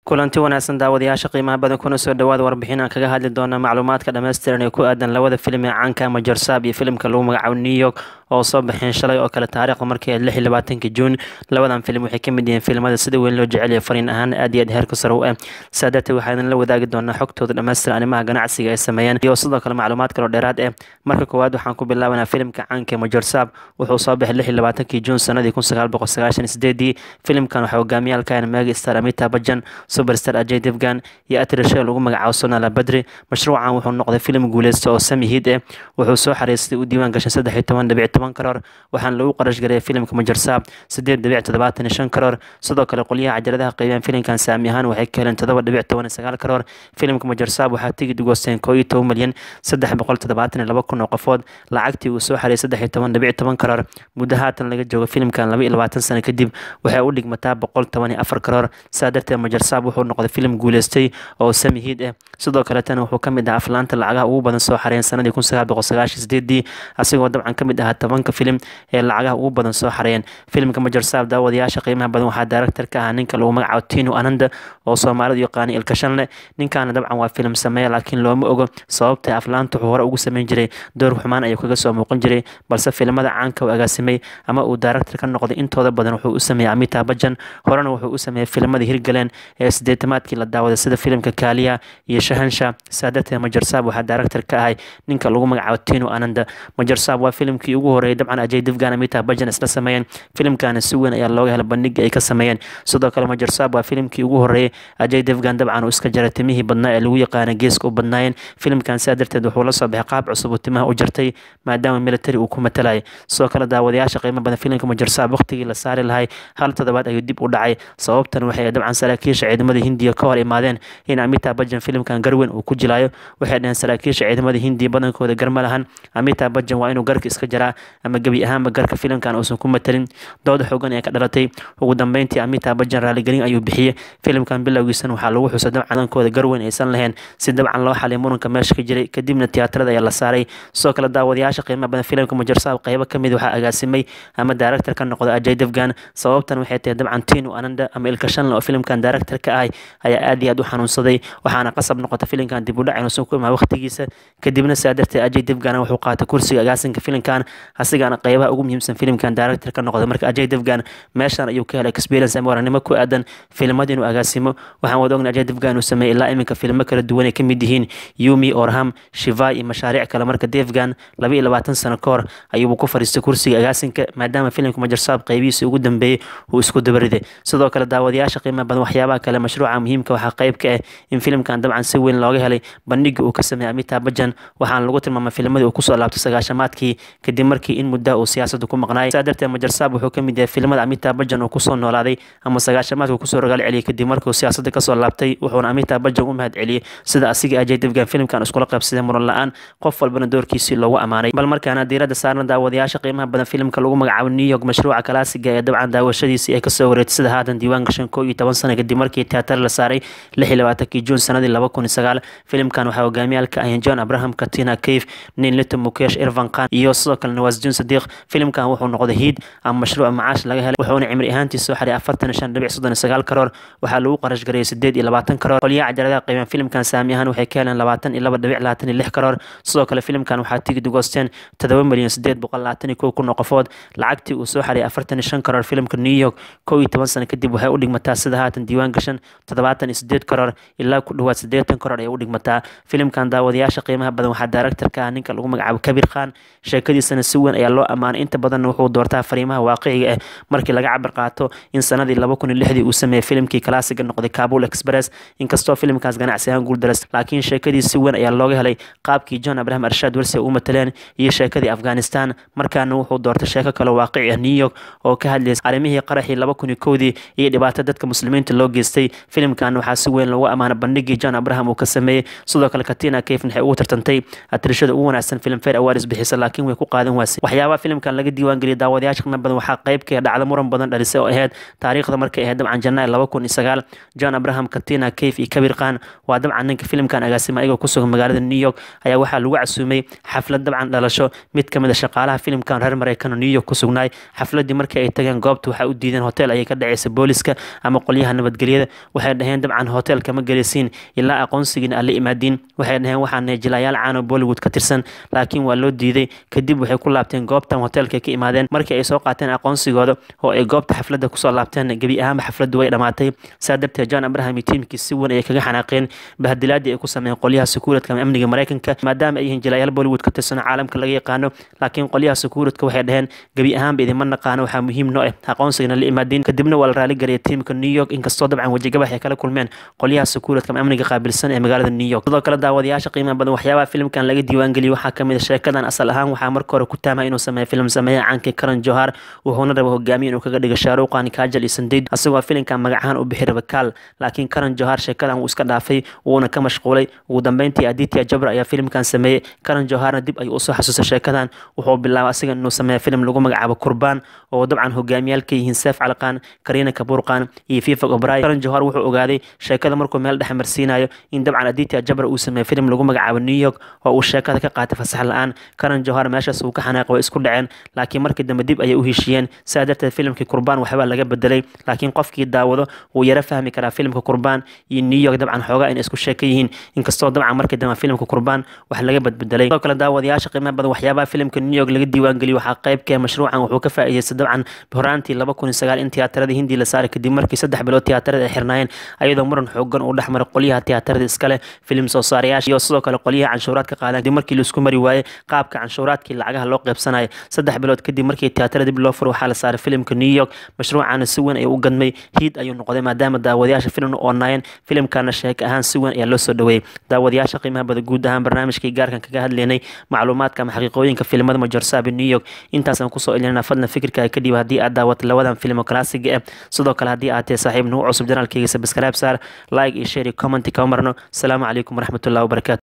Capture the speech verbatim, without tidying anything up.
kulanti wanaagsan daawadayaasha qiimaha badan kuna soo dhawaada warbixin aan kaga hadli doona macluumaadka dhammaystiran ee ku aadan labada filim ee caanka ama Jarsaab iyo filimka lagu magacaabo New York oo soo baxeen shalay oo kale taariikhda markii lix iyo labaatanka June. labadan filim waxay ka mid yihiin filimada sida weyn loo jecel yahay fariin ahaan aad iyo aad heerka sare u ah. saadata waxaan la wadaagi doonaa xogtooda dhammaystiran arrimaha ganacsiga ay sameeyeen iyo sidoo kale macluumaad kale oo dheeraad ah. marka koowaad waxaan ku bilaabanaa filimka caanka ee Jarsaab wuxuu soo baxay lix iyo labaatanka June sanadii kun sagaal boqol sagaashan iyo sideed. filimkan waxa uu hogaamiyay ka Mega Star Amitabh Bachchan, Superstar Ajay Devgan iyo atriisha lagu magacaabo Sonal Badri. mashruucan wuxuu noqday filim guuleysta oo sami hit ah, wuxuu soo xareystay u diiwaan gashan saddex iyo toban dhibic toban karoor, waxaan lagu qarash gareeyay filimka Jarsaab siddeed dhibic toddobaatan iyo shan karoor. sidoo kale qolyaha cajaladaha qaybiyaan filimkan saami ahaan waxay ka heleen toddoba dhibic toban iyo sagaal karoor. filimka Jarsaab waxaa tigidh goosteen koob iyo toban milyan saddex boqol toddobaatan iyo laba kun oo qofood, lacagtii uu soo xareeyay saddex iyo toban dhibic toban karoor. muddo haatan laga joogo filimkan laba iyo labaatan sano kadib waxay u dhigmataa boqol toban iyo afar karoor. saa darteed Jarsaab wuxuu noqday filim guuleystay oo sami hit ah. sidoo kale tan wuxuu ka mid ahaa aflaanta lacagaha ugu badan soo xareeyay sanadii kun sagaal boqol sagaashan iyo sideed, asigoo dabcan ka mid ahaa tobanka filim ee lacagaha ugu badan soo xareeyeen. filimka Jarsaab daawadayaasha qiimaha badan waxaa director ka ah ninka lagu magacaabo Tino Ananda oo Soomaalidu yaqaan ilka shanle. ninkan dabcan waa filim sameeya laakiin looma ogo sababta aflaanta wuxuu hore ugu sameyn jiray door xumaan ayuu kaga soo muuqan jiray, balse filimada caanka uu agaasimay ama uu director ka noqday intooda badan wuxuu u sameeyay Amitabh Bachchan. horena wuxuu u sameeyay filimada hirgaleen ee sideetamaadkii la daawaday sida filimka Kaaliya iyo Shahansha. saadata Jarsaab waxaa director ka ahay ninka lagu magacaabo Tino Ananda. Jarsaab waa filimkii ugu horeeyay dabcan Ajay Devgan Amitabh Bachchan isla sameeyeen, filimkan si weyn ayaa looga helay bandhiga ay ka sameeyeen. sidoo kale Jarsaab waa filimkii ugu horeeyay Ajay Devgan dabcan uu iska jaray timihii badnaa ee lagu yaqaan geeska u badnaayeen. filimkan saa darteed wuxuu la soo baxay qaab cusub oo timaha u jartay maadaama military uu ku matalay. sidoo kale daawadayaasha qiimo badan filimka Jarsaab waqtigii la saari lahay hal toddobaad ayuu dib u dhacay, sababtan waxay dabcan saraakiisha ciidamada Hindiya ka hor imaadeen in Amitabh Bachchan filimkan garweyn uu ku jilayo. waxay dhaheen saraakiisha ciidamada Hindiya badankooda gar ma lahan, Amitabh Bachchan waa inuu garka iska jaraa ama gebi ahaanba garka filimkan uusan ku matalin. dood xoogan ee ka dhalatay. ugu dambeyntii Amitabh Bachchan raaligelin ayuu bixiyay. filimkan bilowgiisan waxaa lagu xusay dabcankooda garweyn aysan lahayn si dabcan loo xalay muranka meesha ka jiray, kadibna tiyaatarada ayaa la saaray. sidoo kale daawadayaasha qiimaha badan filimka Jarsaab qaybo ka mid waxaa agaasimay ama director ka noqday Ajay Devgan. sababtan waxay tahay dabcan Tino Ananda ama ilka shanle oo filimkan director ka ahay ayaa aad iyo aad u xanuunsaday, waxaana qasab noqotay filimkan dib u dhac inuu soo ku imaa waqtigiisa. kadibna saa darteed Ajay Devgan wuxuu qaatay kursiga agaasinka filimkan, asigana qaybaha ugu muhiimsan filimkan director ka noqday. marka Ajay Devgan meeshan ayuu ka helay experience ama waranimo ku aadan filimada inuu agaasimo. waxaan wada ognahay Ajay Devgan inuu sameeyay ilaa iminka filmo kala duwan ay ka mid yihiin Yumi, Orham, Shiva iyo mashaariic kale. marka Devgan laba iyo labaatan sano ka hor ayuu ku fariistay kursiga agaasinka maadaama filimka Jarsaab qaybihiisa ugu dambeeyay uu isku dabariday. sidoo kale daawadayaasha qiimaha badan waxyaabaha kale mashruuca muhiimka waxaa qayb ka ah in filimkan dabcan si weyn looga helay bandhiga uu ka sameeyay Amitabh Bachchan, waxaana lagu tilmaamay filimada uu ku soo laabtay sagaashamaadkii kadib markii in muddo uu siyaasadda ku maqnaayay. saa darteed Jarsaab wuxuu ka mid yahay filimada Amitabh Bachchan uu ku soo noolaaday ama sagaashamaadkii ku soo rogaal celiyay kadib markii uu siyaasadda ka soo laabtay, wuxuuna Amitabh Bachchan u mahad celiyay sida asiga Ajay Devgan filimkan iskula qaybsaday muran la'aan, qof walbana doorkiisii loogu amaanay. bal markaana diiradda saarna daawadayaasha qiimaha badan filimka lagu magacaabo New York, mashruuca kalaasiga ee dabcan daawashadiisii ay ka soo wareegtay sida haatan diiwaan gashan koob iyo toban sano kadib markii tiyaatar la saaray lix iyo labaatanka June sanadii laba kun iyo sagaal. filimkan waxaa hogaamiyaalka ah John Abraham, Katrina Kaif, Neil Little, Mukesh, Irfan Khan iyo sidoo kale Nawazuddin Siddiq. filimkan wuxuu noqday hit ama mashruuc macaash laga helay, wuxuuna cimri ahaantii soo xaray afartan iyo shan dhibic soddon iyo sagaal karoor, waxaa lagu qarash gareeyay siddeed iyo labaatan karoor. qolyaha cajaladaha qaybiyaan filimkan saami ahaan waxay ka heleen labaatan iyo laba dhibic labaatan iyo lix karoor. sidoo kale filimkan waxaa tigidh goosteen toddoba milyan siddeed boqol labaatan iyo kow kun oo qofood, lacagtii uu soo xaray afartan iyo shan karoor. filimka New York koob iyo toban sano kadib waxay u dhigmataa sida haatan diiwaan gashan toddobaatan iyo siddeed karoor ilaa ku dhawaad siddeetan karoor ayay u dhigmataa. filimkan daawadayaasha qiimaha badan waxaa director ka ah ninka lagu magacaabo Kabir Khan, sheekadiisana si weyn ayaa loo amaanay, inta badanna wuxuu doortaa fariimaha waaqiciga ah markii laga cabar qaato in sanadii laba kun iyo lixdii uu sameeyay filimkii kalaasiga noqday Kabul Express. inkastoo filimkaas ganacsi ahaan guuldaras, laakiin sheekadii si weyn ayaa looga helay qaabkii John Abraham Arshad Warsi u mataleen iyo sheekadii Afghanistan. markaana wuxuu doortay sheeko kale waaqici ah New York oo ka hadlaysa arrimihii qaraxii laba kun iyo kowdii iyo dhibaato dadka muslimiinta loo geystay. filimkan waxaa si weyn loogu amaanay bandhigii John Abraham uu ka sameeyay. sidoo kale Katrina Kaif waxay ugu tartantay atriishada ugu wanaagsan Filmfare Awards bixisa, laakiin way ku qaadan waasay. waxyaabaha filimkan laga diiwaan geliyay daawadayaasha qiimo badan waxaa qayb ka ah dhacdo muran badan dhalisay oo ahayd taariikhda markay ahayd dabcan Janaayo laba kun iyo sagaal. John Abraham, Katrina Kaif iyo Kabir Khan waa dabcan ninka filimkan agaasimay ayagoo ku sugan magaalada New York ayaa waxaa lagu casuumay xaflad dabcan dhalasho mid ka mid ah shaqaalaha filimkan reer Mareykan oo New York ku sugnay. xafladii markii ay tageen goobta waxaa u diideen hotel ayay ka dhaceysay booliska ama qolyaha nabadgelyada, waxay dhaheen dabcan hotel kama gelisiin ilaa aqoonsigiina aan la imaadin waxay dhaheen waxaan jilayaal caan oo Bollywood ka tirsan laakiin waa loo diiday kadib waxay ku laabteen goobtan hotelka ka imaadeen markii ay soo qaateen aqoonsigooda oo ay goobta xafladda kusoo laabteen gabi ahaan xafladdu way dhamaatay saadabta John Abraham iyo tiimkiisa si weyn ay kaga xanaaqeen bahdilaadii ay ku sameeyeen qolyaha security ama amniga Mareykanka maadaama ay yihiin jilayaal Bollywood ka tirsan caalamka laga yaqaano laakiin qolyaha security waxay dhaheen gabi ahaan ba idin ma naqaano waxa muhiim noo ah aqoonsigana la imaadin kadibna waa la raali galiyay tiimka New York inkastoo dabcan wajigabax ay kala kulmeen qolyaha security ama amniga qaabilsan ee magaalada New York sidoo kale daawadayaasha qiimaha badan waxyaabaha filimkan laga diiwaan galiyay waxa kamid ah sheekadan asal ahaan waxa markii hore ku taamay inuu sameeyo filim sameeyo caanka Karan Johar wuxuuna rabo hogaamiye inuu kaga dhigo Shahrukh Khan Kajal iyo Sandeed asagoo filimkan magacan u bixi raba Kal laakiin Karan Johar sheekadan uu iska dhaafay wuuna ka mashquulay ugu dambeyntii Aditya Jabra ayaa filimkan sameeyay Karan Joharna dib ayuu u soo xasuusay sheekadan wuxuu bilaabay asiga inuu sameeyo filim lagu magacaabo Qurbaan oo dabcan hogaamiyal ka yihiin Saif Ali Khan Kareena Kapoor Khan iyo Fifa Oberoi Karan Johar wuxuu ogaaday sheekada markuu meel dhex marsiinayo in dabcan Aditya Jabra uu sameeyo filim lagu magacaabo New York oo uu sheekada ka qaatay fasax la'aan Karan Johar meeshaas uu ka xanaaqay way isku dhaceen laakiin markii dambe dib ayay u heshiiyeen saadarta filimkii Qurbaan waxba laga bedelay laakiin qofkii daawado uu yara fahmi karaa filimka Qurbaan iyo New York dabcan xoogaa in isku sheeka yihiin inkastoo dabcan markii dambe filimka Qurbaan wax laga badbedelay sidoo kale daawadayaasha qiimaha badan waxyaabaha filimka New York laga diiwaan galiyay waxa qayb ka mashruucan wuxuu ka faa'iideystay dabcan horaantii laba kun iyo sagaal in tiyaatarada Hindi la saaray kadib markii saddex bilood tiyaatarada ay xirnaayeen ayadoo muran xoogan uu dhexmaray qolyaha tiyaatarada iskale filim soo saarayaasha iyo sidoo kale qolyaha canshuuraadka qaadan kadib markii la isku mari waayay qaabka canshuuraadkii lacagaha loo qaybsanayo saddex bilood kadib markii tiyaatarada dib loo furo waxaa la saaray filimka New York mashruucan si weyn ay u gadmay hiid ayuu noqday maadaama daawadayaasha filimka oo naayeen filimkana sheek ahaan si weyn ayaa loo soo dhaweeyay daawadayaasha qiimaha badan guud ahaan barnaamijkii gaarkan kaga hadlaynay macluumaadka ama xaqiiqooyinka filimada Majorsab New York intaas aan ku soo ilinayna fadlan fikirkaaga ka dhiib haddii aad daawat labadan film classic ah sidoo kale haddii aad tahay saaxiib nagu cusub janaalkayga subscribe saar like iyo share iyo comment ka marno assalamu calaykum waraxmatullaahi wabarakaatuh